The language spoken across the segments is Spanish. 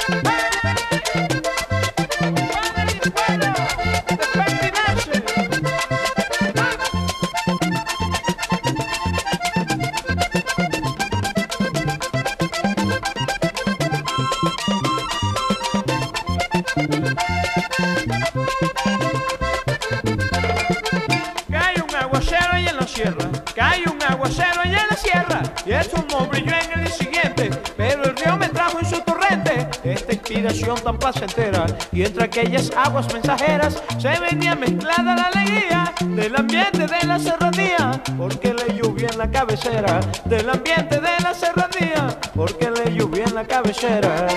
Cae un aguacero ahí en la sierra, cae un aguacero allá en la sierra, y el sol brilló en el día siguiente, pero el río me trajo en su torrente esta inspiración tan placentera, y entre aquellas aguas mensajeras se venía mezclada la alegría del ambiente de la serranía, porque le llovía en la cabecera, del ambiente de la serranía, porque le llovía en la cabecera.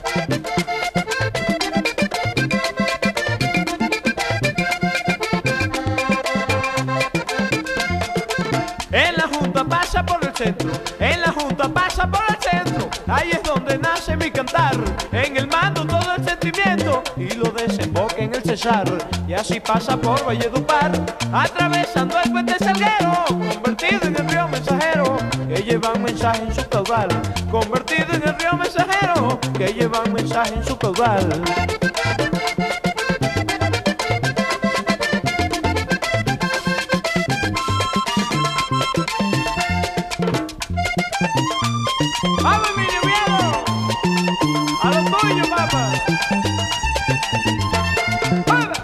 En la Junta pasa por el centro, en la Junta pasa por el centro, ahí es donde nace mi cantar, en el mando todo el sentimiento y lo desemboca en el Cesar, y así pasa por Valledupar, atravesando el puente Salguero, convertido en el río mensajero, que lleva un mensaje en su caudal, convertido en el río mensajero, que lleva un mensaje en su caudal. ¡Vamos, Emilio Viejo! ¡A lo tuyo, papá! ¡Hola!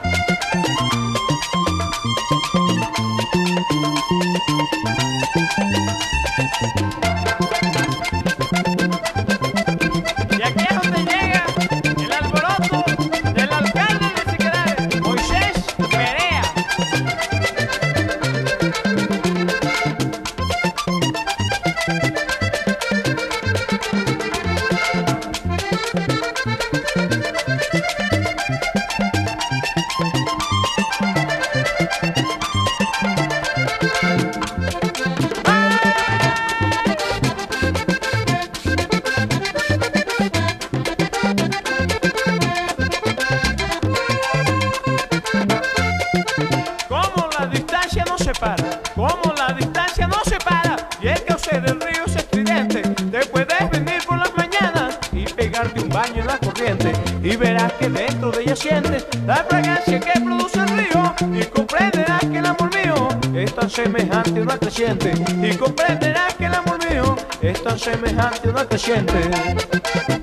Y aquí es donde llega el alboroto del alcalde de Siquirres, Moisés Perea. Como la distancia no separa, como la distancia no separa, y el cauce del río es estridente, te puedes venir por las mañanas y pegarte un baño en la corriente, y verás que dentro de ella sientes la fragancia que produce el río, y comprenderás que el amor mío es tan semejante a una creciente, y comprenderás que el amor mío es tan semejante a una creciente.